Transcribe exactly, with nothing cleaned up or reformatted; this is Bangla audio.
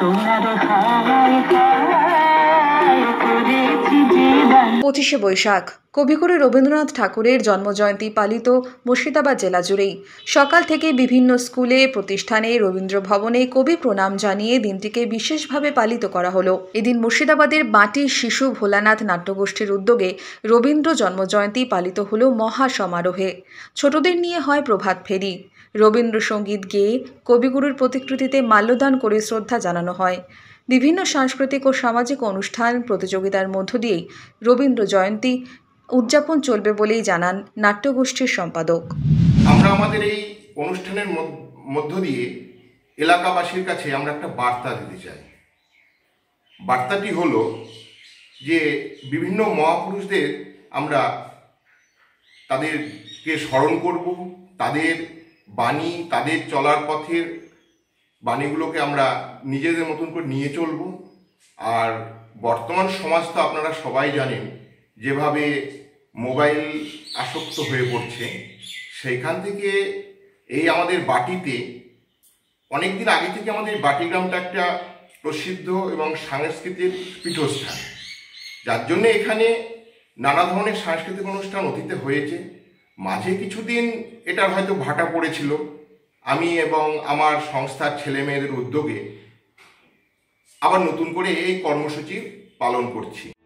পঁচিশে বৈশাখ কবিগুরু রবীন্দ্রনাথ ঠাকুরের জন্মজয়ন্তী পালিত মুর্শিদাবাদ জেলা জুড়েই। সকাল থেকে বিভিন্ন স্কুলে, প্রতিষ্ঠানে, রবীন্দ্র ভবনে কবি প্রণাম জানিয়ে দিনটিকে বিশেষভাবে পালিত করা হলো। এদিন মুর্শিদাবাদের বাটি শিশু ভোলানাথ নাট্যগোষ্ঠীর উদ্যোগে রবীন্দ্র জন্মজয়ন্তী পালিত হলো মহা সমারোহে। ছোটদের নিয়ে হয় প্রভাত ফেরি। রবীন্দ্রসঙ্গীত গেয়ে কবিগুরুর প্রতিকৃতিতে মাল্যদান করে শ্রদ্ধা জানানো হয়। বিভিন্ন সাংস্কৃতিক ও সামাজিক অনুষ্ঠান, প্রতিযোগিতার মধ্য দিয়েই রবীন্দ্র জয়ন্তী উদযাপন চলবে বলেই জানান নাট্যগোষ্ঠীর সম্পাদক। আমরা আমাদের এই অনুষ্ঠানের মধ্য দিয়ে এলাকাবাসীর কাছে আমরা একটা বার্তা দিতে চাই। বার্তাটি হলো যে বিভিন্ন মহাপুরুষদের আমরা তাদেরকে স্মরণ করব, তাদের বাণী, তাদের চলার পথের বাণীগুলোকে আমরা নিজেদের মতন করে নিয়ে চলব। আর বর্তমান সমাজ তো আপনারা সবাই জানেন যেভাবে মোবাইল আসক্ত হয়ে পড়ছে, সেইখান থেকে এই আমাদের বাটিতে অনেক দিন আগে থেকে আমাদের বাটি গ্রামটা একটা প্রসিদ্ধ এবং সাংস্কৃতিক পীঠস্থান, যার জন্য এখানে নানা ধরনের সাংস্কৃতিক অনুষ্ঠান অতীতে হয়েছে। মাঝে কিছুদিন এটার হয়তো ভাটা পড়েছিল। আমি এবং আমার সংস্থার ছেলেমেয়েদের উদ্যোগে আবার নতুন করে এই কর্মসূচি পালন করছি।